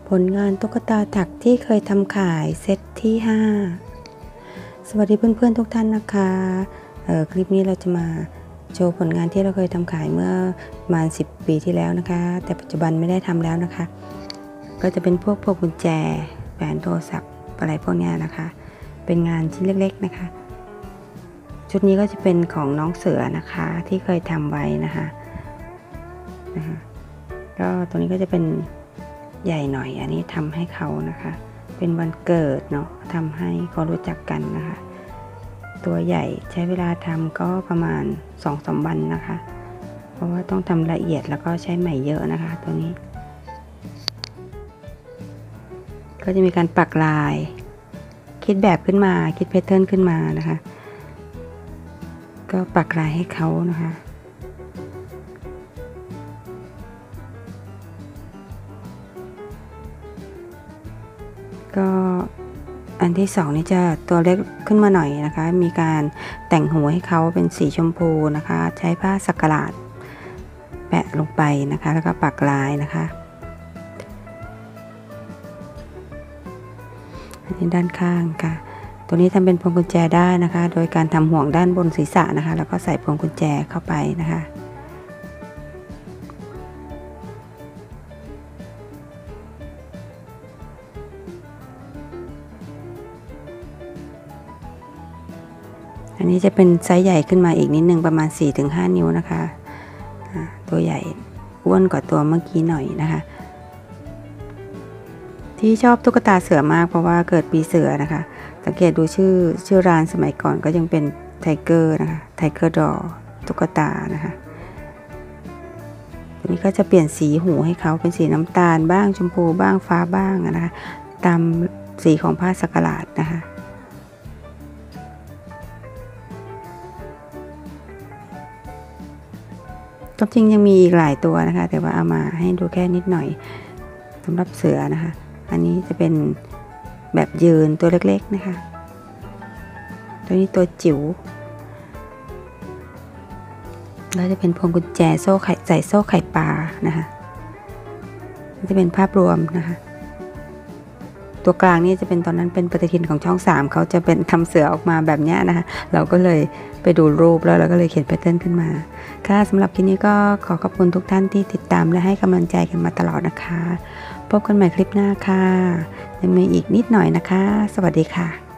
ผลงานตุ๊กตาถักที่เคยทำขายเซตที่5สวัสดีเพื่อนๆทุกท่านนะคะคลิปนี้เราจะมาโชว์ผลงานที่เราเคยทำขายเมื่อประมาณ10 ปีที่แล้วนะคะแต่ปัจจุบันไม่ได้ทำแล้วนะคะก็จะเป็นพวกกุญแจแหวนโทรศัพท์อะไรพวกนี้นะคะเป็นงานชิ้นเล็กๆนะคะชุดนี้ก็จะเป็นของน้องเสือนะคะที่เคยทำไว้นะคะก็ตัวนี้ก็จะเป็นใหญ่หน่อยอันนี้ทำให้เขานะคะเป็นวันเกิดเนาะทำให้เขารู้จักกันนะคะตัวใหญ่ใช้เวลาทำก็ประมาณ 2-3 วันนะคะเพราะว่าต้องทำละเอียดแล้วก็ใช้ไหมเยอะนะคะตัวนี้ก็จะมีการปักลายคิดแบบขึ้นมาคิดแพทเทิร์นขึ้นมานะคะก็ปักลายให้เขานะคะก็อันที่2นี่จะตัวเล็กขึ้นมาหน่อยนะคะมีการแต่งหัวให้เขาเป็นสีชมพูนะคะใช้ผ้าสักหลาดแปะลงไปนะคะแล้วก็ปักลายนะคะอันนี้ด้านข้างค่ะตัวนี้ทำเป็นพวงกุญแจได้นะคะโดยการทำห่วงด้านบนศีรษะนะคะแล้วก็ใส่พวงกุญแจเข้าไปนะคะอันนี้จะเป็นไซส์ใหญ่ขึ้นมาอีกนิดนึงประมาณ 4-5 นิ้วนะคะตัวใหญ่อ้วนกว่าตัวเมื่อกี้หน่อยนะคะที่ชอบตุ๊กตาเสือมากเพราะว่าเกิดปีเสือนะคะสังเกตดูชื่อร้านสมัยก่อนก็ยังเป็นไทเกอร์นะคะไทเกอร์ดอตุ๊กตานะคะตัวนี้ก็จะเปลี่ยนสีหูให้เขาเป็นสีน้ำตาลบ้างชมพูบ้างฟ้าบ้างนะคะตามสีของผ้าสักหลาดนะคะจริงยังมีอีกหลายตัวนะคะแต่ว่าเอามาให้ดูแค่นิดหน่อยสำหรับเสือนะคะอันนี้จะเป็นแบบยืนตัวเล็กๆนะคะตัวนี้ตัวจิ๋วแล้วจะเป็นพวงกุญแจโซ่ไข่ใส่โซ่ไข่ปลานะคะจะเป็นภาพรวมนะคะตัวกลางนี่จะเป็นตอนนั้นเป็นปฏิทินของช่อง3เขาจะเป็นทำเสือออกมาแบบนี้นะคะเราก็เลยไปดูรูปแล้วเราก็เลยเขียนแพทเทิร์นขึ้นมาค่ะสำหรับคลิปนี้ก็ขอขอบคุณทุกท่านที่ติดตามและให้กำลังใจกันมาตลอดนะคะพบกันใหม่คลิปหน้าค่ะยังมีอีกนิดหน่อยนะคะสวัสดีค่ะ